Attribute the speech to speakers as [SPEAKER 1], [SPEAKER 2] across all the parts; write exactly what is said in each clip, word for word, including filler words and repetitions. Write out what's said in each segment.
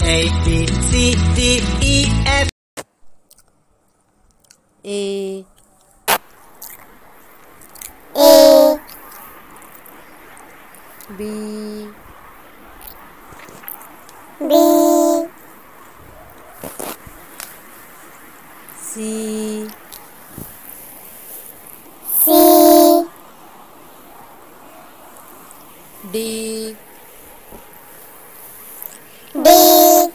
[SPEAKER 1] A B C D E F
[SPEAKER 2] A
[SPEAKER 3] A
[SPEAKER 2] B
[SPEAKER 3] B
[SPEAKER 2] C
[SPEAKER 3] C
[SPEAKER 2] D
[SPEAKER 3] D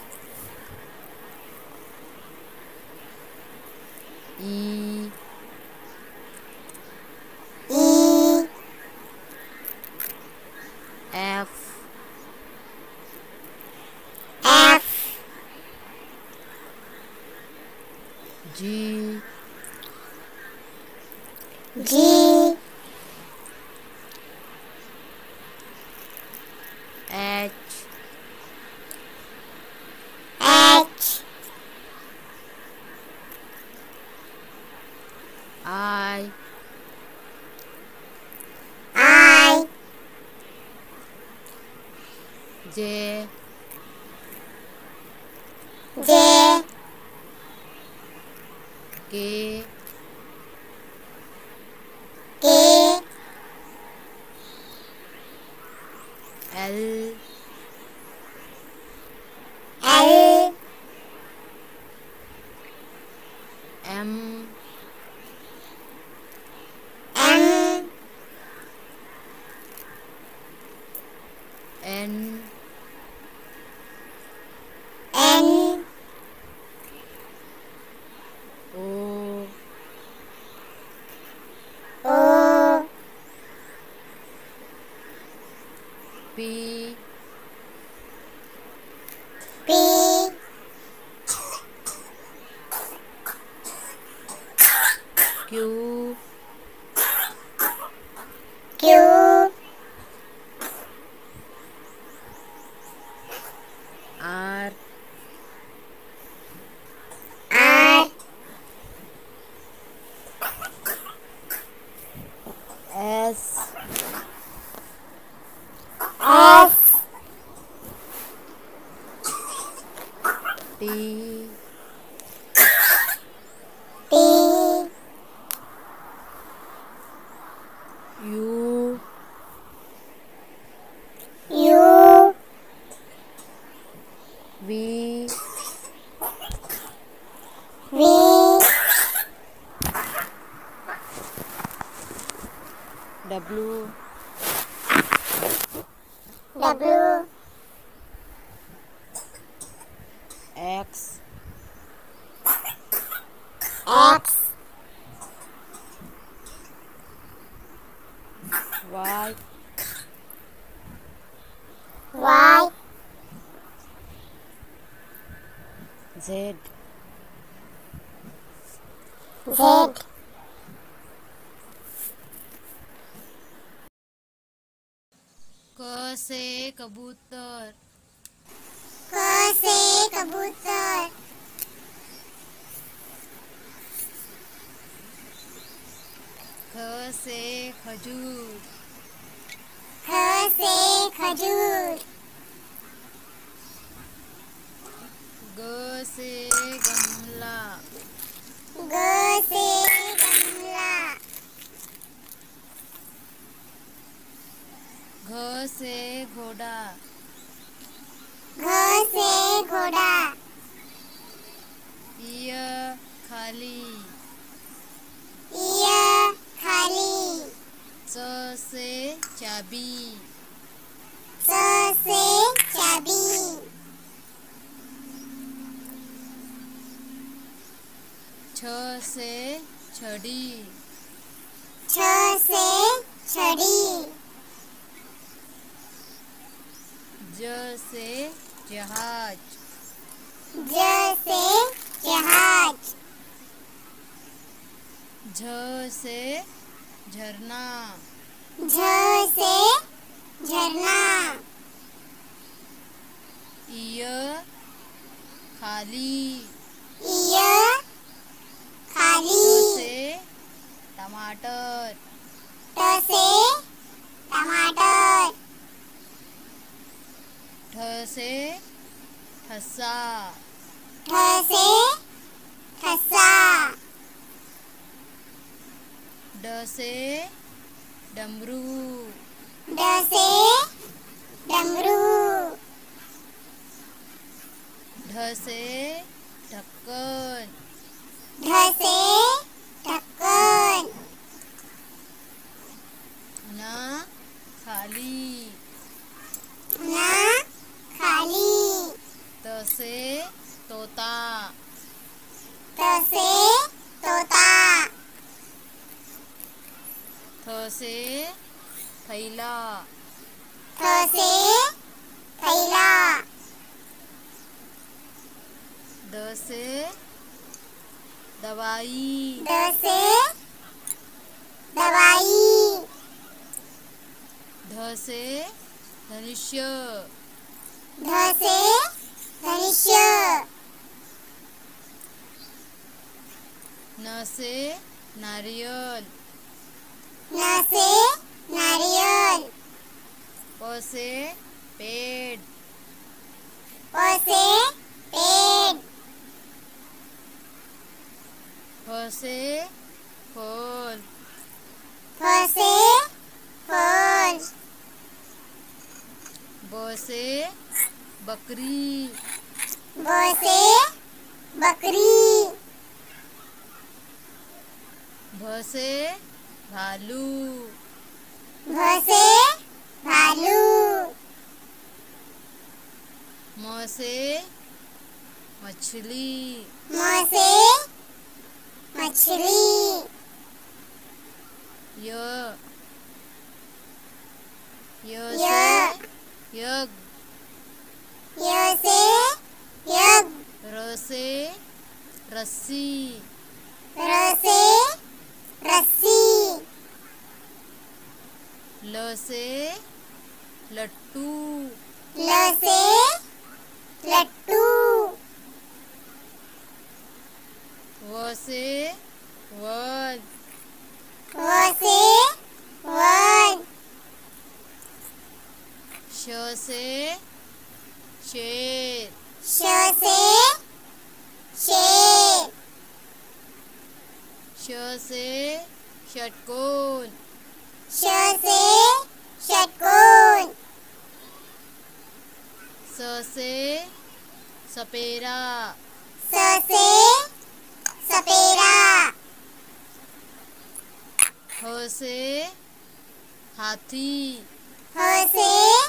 [SPEAKER 2] E
[SPEAKER 3] E
[SPEAKER 2] F
[SPEAKER 3] F
[SPEAKER 2] G
[SPEAKER 3] G
[SPEAKER 2] H
[SPEAKER 3] H
[SPEAKER 2] I
[SPEAKER 3] I
[SPEAKER 2] J
[SPEAKER 3] J
[SPEAKER 2] K
[SPEAKER 3] K
[SPEAKER 2] L
[SPEAKER 3] L
[SPEAKER 2] M
[SPEAKER 3] M
[SPEAKER 2] N
[SPEAKER 3] N
[SPEAKER 2] O
[SPEAKER 3] O
[SPEAKER 2] P
[SPEAKER 3] P
[SPEAKER 2] Q
[SPEAKER 3] Q
[SPEAKER 2] R
[SPEAKER 3] R
[SPEAKER 2] S
[SPEAKER 3] S
[SPEAKER 2] T
[SPEAKER 3] T
[SPEAKER 2] U
[SPEAKER 3] U
[SPEAKER 2] V
[SPEAKER 3] V
[SPEAKER 2] W
[SPEAKER 3] W
[SPEAKER 2] X
[SPEAKER 3] X
[SPEAKER 2] Y
[SPEAKER 3] Y
[SPEAKER 2] Z
[SPEAKER 3] Z
[SPEAKER 2] क से कबूतर
[SPEAKER 3] क से कबूतर
[SPEAKER 2] ख से खजूर
[SPEAKER 3] ख से खजूर
[SPEAKER 2] ग से गमला
[SPEAKER 3] ग से गमला
[SPEAKER 2] घ से घोड़ा
[SPEAKER 3] घ से घोड़ा
[SPEAKER 2] य खाली
[SPEAKER 3] य खाली
[SPEAKER 2] च से चाबी
[SPEAKER 3] च से चाबी
[SPEAKER 2] छ से छड़ी
[SPEAKER 3] छ से छड़ी
[SPEAKER 2] ज से जहाज
[SPEAKER 3] ज से जहाज
[SPEAKER 2] झ से झरना
[SPEAKER 3] झ से झरना
[SPEAKER 2] य खाली
[SPEAKER 3] य
[SPEAKER 2] ट
[SPEAKER 3] खाली
[SPEAKER 2] से टमाटर
[SPEAKER 3] ट से टमाटर
[SPEAKER 2] ठ से ठसा
[SPEAKER 3] ठ से ठसा
[SPEAKER 2] ड से डमरू
[SPEAKER 3] ड से डमरू
[SPEAKER 2] ढ से ढक्कन
[SPEAKER 3] ढ से ढक्कन
[SPEAKER 2] न खाली
[SPEAKER 3] न खाली
[SPEAKER 2] त से तोता
[SPEAKER 3] त से तोता
[SPEAKER 2] थ से थैला
[SPEAKER 3] थ से थैला
[SPEAKER 2] द से दवाई
[SPEAKER 3] द से दवाई
[SPEAKER 2] ध से धनुष्य
[SPEAKER 3] ध से धनुष्य
[SPEAKER 2] न से नारियल
[SPEAKER 3] न से नारियल
[SPEAKER 2] प से पेड़
[SPEAKER 3] प से पेड़
[SPEAKER 2] फ से फल
[SPEAKER 3] फ से फल
[SPEAKER 2] ब से बकरी
[SPEAKER 3] ब से बकरी
[SPEAKER 2] भ से भालू
[SPEAKER 3] भ से भालू
[SPEAKER 2] म से मछली
[SPEAKER 3] म से मछली
[SPEAKER 2] य य
[SPEAKER 3] य
[SPEAKER 2] से यज्ञ
[SPEAKER 3] य से यज्ञ
[SPEAKER 2] र से रस्सी
[SPEAKER 3] र से रस्सी
[SPEAKER 2] ल से लट्टू
[SPEAKER 3] ल से लट्टू
[SPEAKER 2] व से वन
[SPEAKER 3] व से वन
[SPEAKER 2] श से शेर
[SPEAKER 3] श से शेर
[SPEAKER 2] श से षटकोण
[SPEAKER 3] श से षटकोण
[SPEAKER 2] स से सपेरा
[SPEAKER 3] स से सपेरा
[SPEAKER 2] ह से हाथी
[SPEAKER 3] ह से